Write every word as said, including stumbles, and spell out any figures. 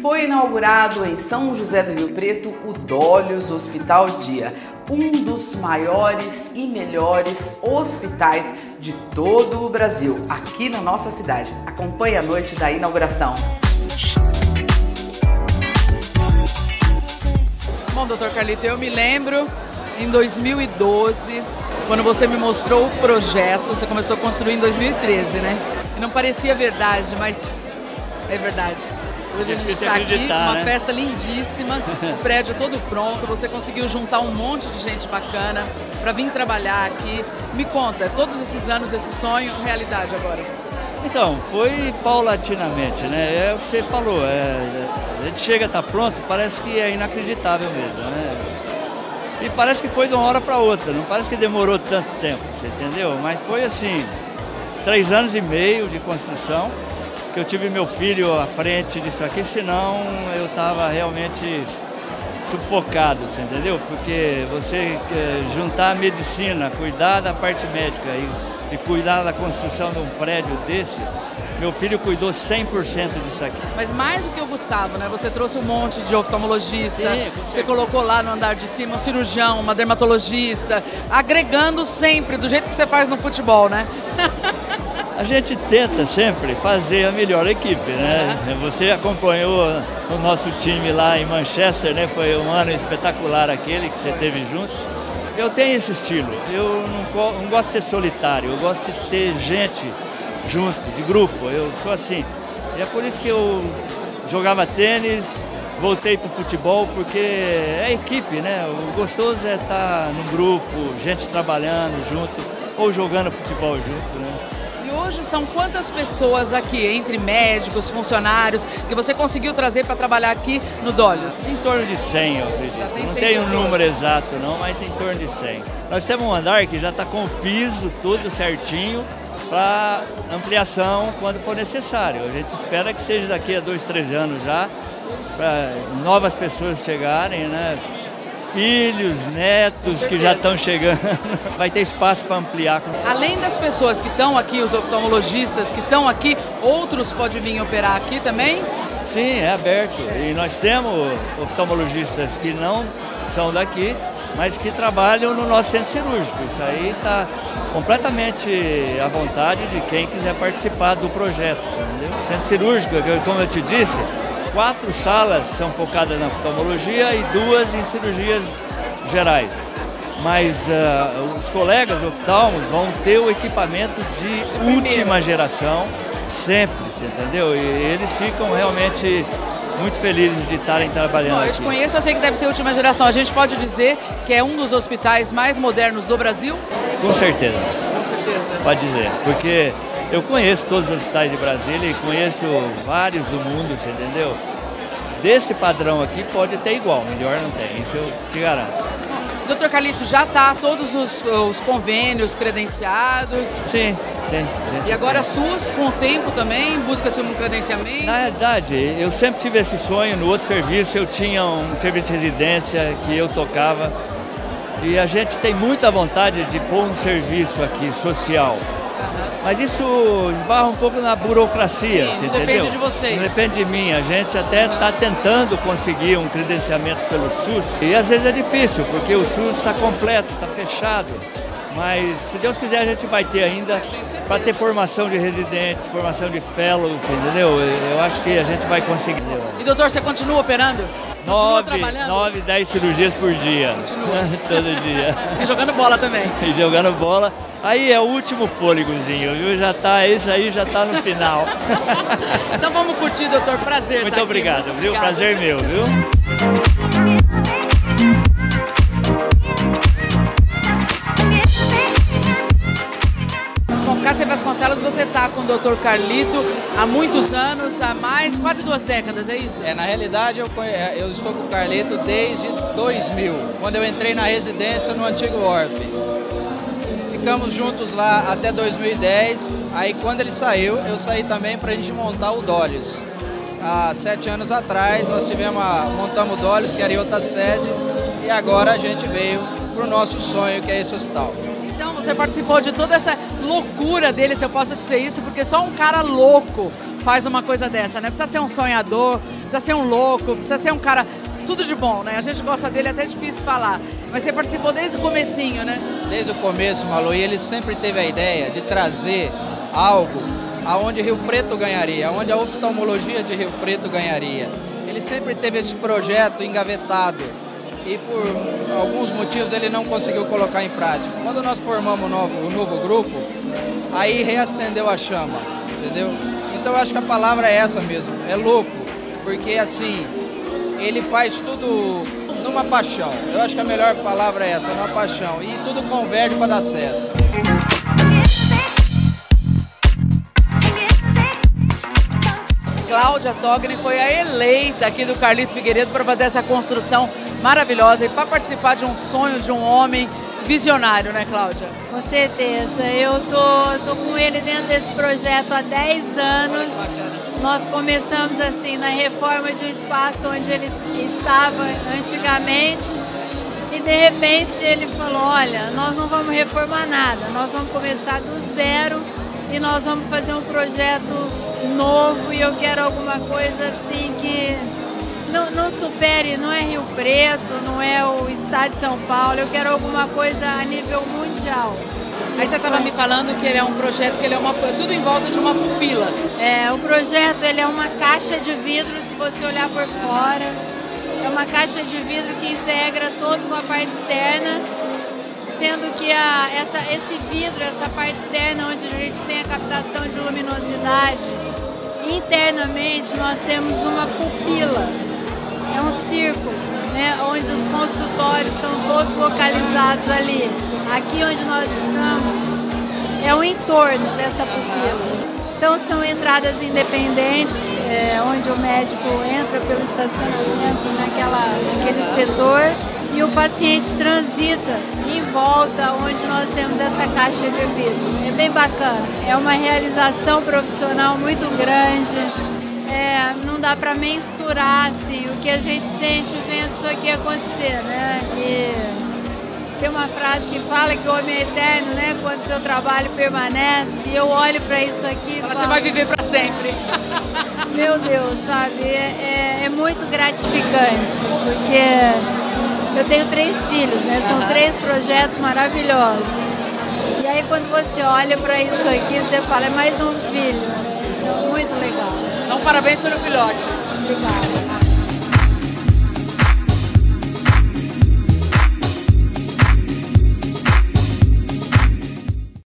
Foi inaugurado em São José do Rio Preto o Dólios Hospital Dia, um dos maiores e melhores hospitais de todo o Brasil, aqui na nossa cidade. Acompanhe a noite da inauguração. Bom, doutor Carlito, eu me lembro em dois mil e doze, quando você me mostrou o projeto, você começou a construir em dois mil e treze, né? E não parecia verdade, mas é verdade. Hoje a gente está aqui, uma né? festa lindíssima, o prédio todo pronto, você conseguiu juntar um monte de gente bacana para vir trabalhar aqui. Me conta, todos esses anos, esse sonho, realidade agora? Então, foi paulatinamente, né? É o que você falou, é, a gente chega a estar pronto, parece que é inacreditável mesmo, né? E parece que foi de uma hora para outra, não parece que demorou tanto tempo, você entendeu? Mas foi assim, três anos e meio de construção, que eu tive meu filho à frente disso aqui, senão eu estava realmente sufocado, você entendeu? Porque você juntar a medicina, cuidar da parte médica e, e cuidar da construção de um prédio desse, meu filho cuidou cem por cento disso aqui. Mas mais do que o Gustavo, né? Você trouxe um monte de oftalmologista, Sim, você colocou lá no andar de cima um cirurgião, uma dermatologista, agregando sempre, do jeito que você faz no futebol, né? A gente tenta sempre fazer a melhor equipe, né? Uhum. Você acompanhou o nosso time lá em Manchester, né? Foi um ano espetacular aquele que você teve junto. Eu tenho esse estilo, eu não, não gosto de ser solitário, eu gosto de ter gente junto, de grupo, eu sou assim. E é por isso que eu jogava tênis, voltei para o futebol, porque é equipe, né? O gostoso é estar num grupo, gente trabalhando junto, ou jogando futebol junto, né? E hoje são quantas pessoas aqui, entre médicos, funcionários, que você conseguiu trazer para trabalhar aqui no Dólios? Em torno de cem, eu acredito. Já tem não cem tenho um pessoas. número exato não, mas tem em torno de cem. Nós temos um andar que já está com o piso tudo certinho para ampliação quando for necessário. A gente espera que seja daqui a dois, três anos já, para novas pessoas chegarem, né? Filhos, netos que já estão chegando, vai ter espaço para ampliar. Além das pessoas que estão aqui, os oftalmologistas que estão aqui, outros podem vir operar aqui também? Sim, é aberto. E nós temos oftalmologistas que não são daqui, mas que trabalham no nosso centro cirúrgico. Isso aí está completamente à vontade de quem quiser participar do projeto, entendeu? Centro cirúrgico, como eu te disse, quatro salas são focadas na oftalmologia e duas em cirurgias gerais. Mas uh, os colegas oftalmos vão ter o equipamento de última geração, sempre, entendeu? E eles ficam realmente muito felizes de estarem trabalhando Bom, eu aqui. te conheço, eu sei que deve ser a última geração. A gente pode dizer que é um dos hospitais mais modernos do Brasil? Com certeza. Com certeza. Pode dizer, porque eu conheço todos os hospitais de Brasília e conheço vários do mundo, você entendeu? Desse padrão aqui pode ter igual, melhor não tem, isso eu te garanto. doutor Carlito, já está todos os, os convênios credenciados? Sim, sim. E agora a SUS, com o tempo também, busca-se um credenciamento? Na verdade, eu sempre tive esse sonho. No outro serviço, eu tinha um serviço de residência que eu tocava. E a gente tem muita vontade de pôr um serviço aqui social. Uhum. Mas isso esbarra um pouco na burocracia, Sim, você não entendeu? depende de vocês. Não depende de mim. A gente até está tentando conseguir um credenciamento pelo SUS. E às vezes é difícil, porque o SUS está completo, está fechado. Mas se Deus quiser a gente vai ter ainda para ter formação de residentes, formação de fellows, entendeu? Eu acho que a gente vai conseguir. E doutor, você continua operando? Continua Nove, trabalhando? nove, dez cirurgias por dia. Continua. Todo dia. E jogando bola também. E jogando bola. Aí é o último fôlegozinho, viu? Já tá, esse aí já tá no final. Então vamos curtir, doutor. Prazer. Muito tá obrigado, aqui. viu? Obrigado. Prazer meu, viu? Bom, Cássia Vasconcelos, você está com o doutor Carlito há muitos anos, há mais, quase duas décadas, é isso? É, na realidade eu, eu estou com o Carlito desde dois mil, quando eu entrei na residência no antigo Orp. Ficamos juntos lá até dois mil e dez, aí quando ele saiu, eu saí também para a gente montar o Dólios. Há sete anos atrás nós tivemos a, montamos o Dólios, que era em outra sede, e agora a gente veio para o nosso sonho, que é esse hospital. Então você participou de toda essa loucura dele, se eu posso dizer isso, porque só um cara louco faz uma coisa dessa, né? Precisa ser um sonhador, precisa ser um louco, precisa ser um cara... Tudo de bom, né? A gente gosta dele, é até difícil falar. Mas você participou desde o comecinho, né? Desde o começo, Malu, e ele sempre teve a ideia de trazer algo aonde Rio Preto ganharia, aonde a oftalmologia de Rio Preto ganharia. Ele sempre teve esse projeto engavetado e por alguns motivos ele não conseguiu colocar em prática. Quando nós formamos o novo, o novo grupo, aí reacendeu a chama, entendeu? Então eu acho que a palavra é essa mesmo, é louco, porque assim... ele faz tudo numa paixão. Eu acho que a melhor palavra é essa, numa paixão. E tudo converge para dar certo. Cláudia Togni foi a eleita aqui do Carlito Figueiredo para fazer essa construção maravilhosa e para participar de um sonho de um homem visionário, né, Cláudia? Com certeza. Eu tô, tô com ele dentro desse projeto há dez anos. Nós começamos assim na reforma de um espaço onde ele estava antigamente e de repente ele falou, olha, nós não vamos reformar nada, nós vamos começar do zero e nós vamos fazer um projeto novo e eu quero alguma coisa assim que não, não supere, não é Rio Preto, não é o estado de São Paulo, eu quero alguma coisa a nível mundial. Aí você estava me falando que ele é um projeto, que ele é uma, tudo em volta de uma pupila. É, o projeto ele é uma caixa de vidro, se você olhar por fora. É uma caixa de vidro que integra toda uma parte externa, sendo que a, essa, esse vidro, essa parte externa onde a gente tem a captação de luminosidade, internamente nós temos uma pupila. É um círculo, né, onde os consultórios estão todos localizados ali. Aqui onde nós estamos é o entorno dessa pupila. Então são entradas independentes, é, onde o médico entra pelo estacionamento naquela, naquele setor e o paciente transita em volta onde nós temos essa caixa de vidro. É bem bacana, é uma realização profissional muito grande, é, não dá para mensurar assim, o que a gente sente vendo isso aqui acontecer, né? E tem uma frase que fala que o homem é eterno, né? Quando o seu trabalho permanece. E eu olho para isso aqui e fala, falo, você vai viver para sempre. Meu Deus, sabe? É, é, é muito gratificante, porque eu tenho três filhos, né? São uhum. três projetos maravilhosos. E aí quando você olha para isso aqui, você fala, é mais um filho. Muito legal. Então parabéns pelo filhote. Obrigada.